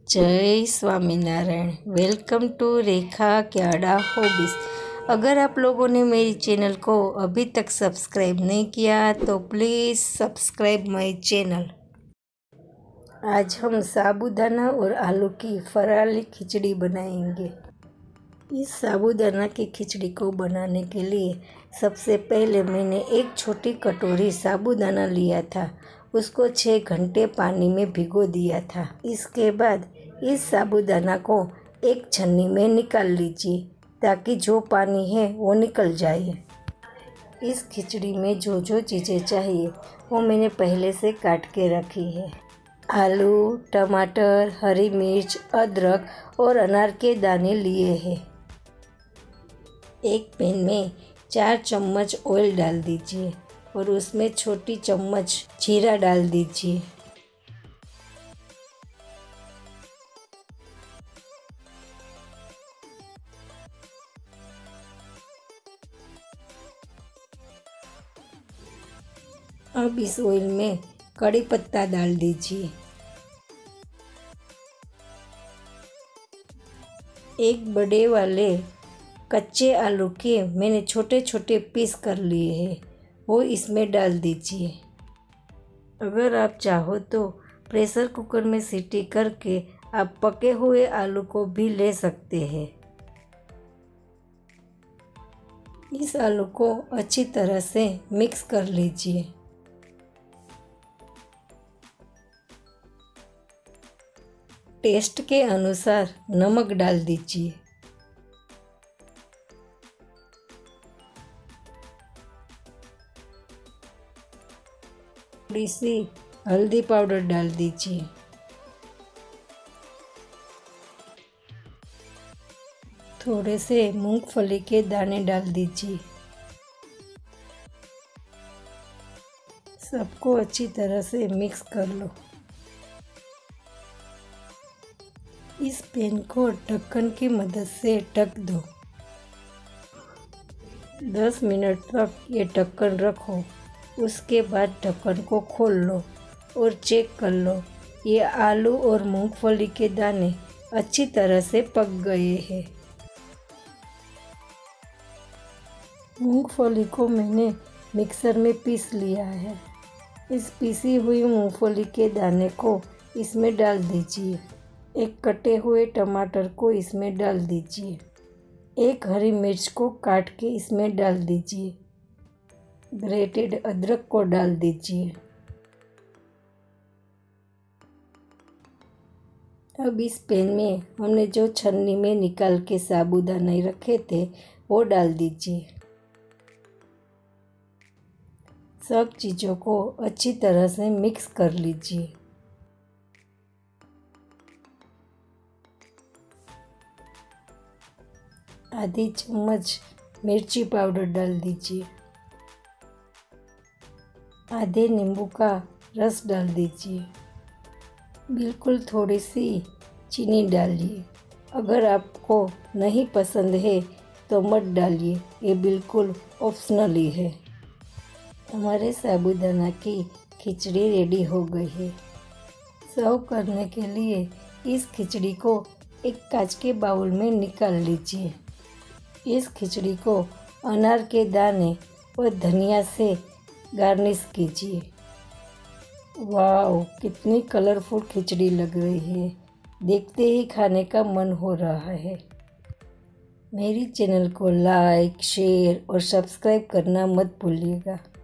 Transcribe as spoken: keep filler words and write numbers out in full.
जय Swaminarayan. Welcome to Rekha Kyada hobbies. अगर आप लोगों ने मेरी चैनल को अभी तक सब्सक्राइब नहीं किया तो प्लीज़ सब्सक्राइब माय चैनल। आज हम साबूदाना और आलू की फराली खिचड़ी बनाएंगे। इस साबूदाना की खिचड़ी को बनाने के लिए सबसे पहले मैंने एक छोटी कटोरी साबूदाना लिया था। उसको छः घंटे पानी में भिगो दिया था। इसके बाद इस साबूदाना को एक छन्नी में निकाल लीजिए ताकि जो पानी है वो निकल जाए। इस खिचड़ी में जो जो चीज़ें चाहिए वो मैंने पहले से काट के रखी है। आलू, टमाटर, हरी मिर्च, अदरक और अनार के दाने लिए हैं। एक पैन में चार चम्मच ऑयल डाल दीजिए और उसमें छोटी चम्मच जीरा डाल दीजिए। अब इस ऑयल में कड़ी पत्ता डाल दीजिए। एक बड़े वाले कच्चे आलू के मैंने छोटे छोटे पीस कर लिए हैं, वो इसमें डाल दीजिए। अगर आप चाहो तो प्रेशर कुकर में सीटी करके आप पके हुए आलू को भी ले सकते हैं। इस आलू को अच्छी तरह से मिक्स कर लीजिए। टेस्ट के अनुसार नमक डाल दीजिए। थोड़ी सी हल्दी पाउडर डाल दीजिए। थोड़े से मूंगफली के दाने डाल दीजिए। सबको अच्छी तरह से मिक्स कर लो। इस पैन को ढक्कन की मदद से ढक दो। दस मिनट तक ये ढक्कन रखो। उसके बाद ढक्कन को खोल लो और चेक कर लो ये आलू और मूंगफली के दाने अच्छी तरह से पक गए हैं। मूंगफली को मैंने मिक्सर में पीस लिया है। इस पीसी हुई मूंगफली के दाने को इसमें डाल दीजिए। एक कटे हुए टमाटर को इसमें डाल दीजिए। एक हरी मिर्च को काट के इसमें डाल दीजिए। ग्रेटेड अदरक को डाल दीजिए। अब इस पैन में हमने जो छन्नी में निकाल के साबूदाना रखे थे वो डाल दीजिए। सब चीज़ों को अच्छी तरह से मिक्स कर लीजिए। आधी चम्मच मिर्ची पाउडर डाल दीजिए। आधे नींबू का रस डाल दीजिए। बिल्कुल थोड़ी सी चीनी डालिए। अगर आपको नहीं पसंद है तो मत डालिए, ये बिल्कुल ऑप्शनली है। हमारे साबूदाना की खिचड़ी रेडी हो गई है। सर्व करने के लिए इस खिचड़ी को एक कांच के बाउल में निकाल लीजिए। इस खिचड़ी को अनार के दाने और धनिया से गार्निश कीजिए। वाह, कितनी कलरफुल खिचड़ी लग रही है। देखते ही खाने का मन हो रहा है। मेरी चैनल को लाइक, शेयर और सब्सक्राइब करना मत भूलिएगा।